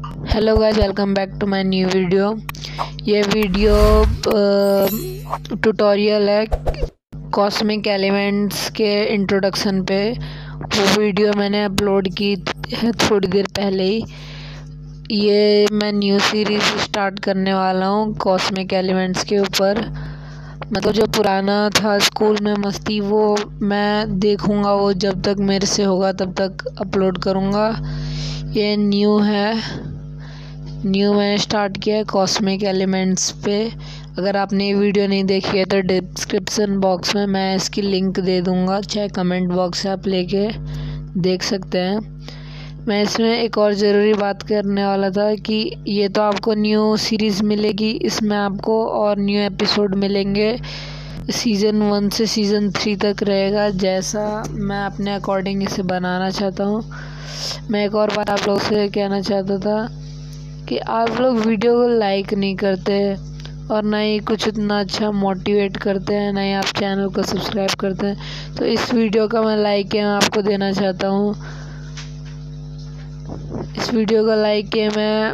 Hello guys, welcome back to my new video. ये video tutorial है cosmic elements के introduction पे। वो वीडियो मैंने अपलोड की है थोड़ी देर पहले ही। ये मैं न्यू सीरीज़ स्टार्ट करने वाला हूँ कॉस्मिक एलिमेंट्स के ऊपर। मतलब जो पुराना था स्कूल में मस्ती, वो मैं देखूँगा, वो जब तक मेरे से होगा तब तक अपलोड करूँगा। ये न्यू मैंने स्टार्ट किया है कॉस्मिक एलिमेंट्स पे। अगर आपने ये वीडियो नहीं देखी है तो डिस्क्रिप्शन बॉक्स में मैं इसकी लिंक दे दूँगा, चाहे कमेंट बॉक्स से आप लेके देख सकते हैं। मैं इसमें एक और ज़रूरी बात करने वाला था कि ये तो आपको न्यू सीरीज़ मिलेगी, इसमें आपको और न्यू एपिसोड मिलेंगे। सीज़न 1 से सीज़न 3 तक रहेगा, जैसा मैं अपने अकॉर्डिंग इसे बनाना चाहता हूँ। मैं एक और बात आप लोग से कहना चाहता था कि आप लोग वीडियो को लाइक नहीं करते और ना ही कुछ इतना अच्छा मोटिवेट करते हैं, ना ही आप चैनल को सब्सक्राइब करते हैं। तो इस वीडियो का मैं लाइक है आपको देना चाहता हूँ। इस वीडियो का लाइक है मैं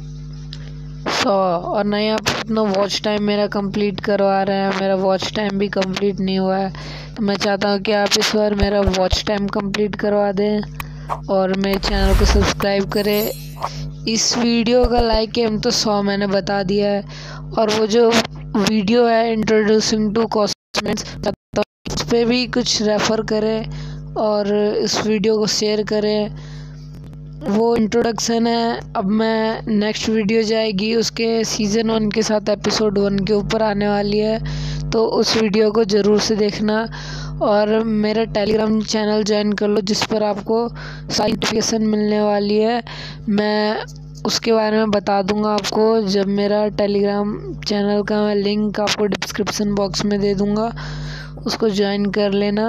100, और ना ही आप इतना वॉच टाइम मेरा कंप्लीट करवा रहे हैं। मेरा वॉच टाइम भी कंप्लीट नहीं हुआ है, तो मैं चाहता हूँ कि आप इस बार मेरा वॉच टाइम कंप्लीट करवा दें और मेरे चैनल को सब्सक्राइब करें। इस वीडियो का लाइक एम तो 100 मैंने बता दिया है, और वो जो वीडियो है इंट्रोड्यूसिंग टू कॉस्मेटिक्स, उस पर भी कुछ रेफ़र करें और इस वीडियो को शेयर करें। वो इंट्रोडक्शन है। अब मैं नेक्स्ट वीडियो जाएगी उसके सीज़न 1 के साथ एपिसोड 1 के ऊपर आने वाली है, तो उस वीडियो को ज़रूर से देखना। और मेरा टेलीग्राम चैनल ज्वाइन कर लो, जिस पर आपको सारी नोटिफिकेशन मिलने वाली है। मैं उसके बारे में बता दूंगा आपको जब मेरा टेलीग्राम चैनल का मैं लिंक आपको डिस्क्रिप्शन बॉक्स में दे दूंगा, उसको ज्वाइन कर लेना।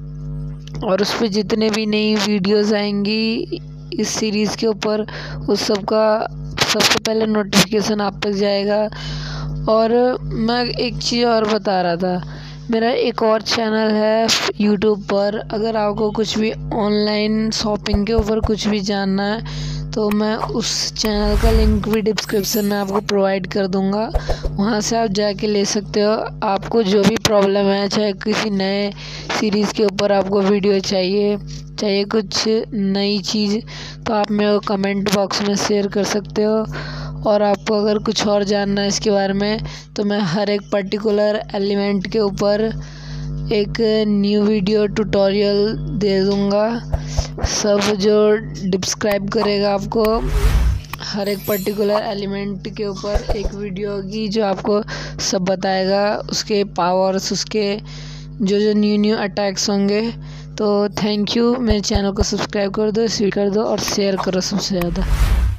और उस पर जितने भी नई वीडियोस आएंगी इस सीरीज़ के ऊपर, उस सब का सबसे पहले नोटिफिकेशन आप तक जाएगा। और मैं एक चीज़ और बता रहा था, मेरा एक और चैनल है यूट्यूब पर। अगर आपको कुछ भी ऑनलाइन शॉपिंग के ऊपर कुछ भी जानना है तो मैं उस चैनल का लिंक भी डिस्क्रिप्शन में आपको प्रोवाइड कर दूंगा। वहाँ से आप जाके ले सकते हो। आपको जो भी प्रॉब्लम है, चाहे किसी नए सीरीज़ के ऊपर आपको वीडियो चाहिए कुछ नई चीज़, तो आप मेरे को कमेंट बॉक्स में शेयर कर सकते हो। और आपको अगर कुछ और जानना है इसके बारे में, तो मैं हर एक पर्टिकुलर एलिमेंट के ऊपर एक न्यू वीडियो ट्यूटोरियल दे दूँगा। सब जो डिस्क्राइब करेगा आपको हर एक पर्टिकुलर एलिमेंट के ऊपर एक वीडियो होगी, जो आपको सब बताएगा, उसके पावर्स, उसके जो न्यू अटैक्स होंगे। तो थैंक यू। मेरे चैनल को सब्सक्राइब कर दो, शेयर कर दो और शेयर करो सबसे ज़्यादा।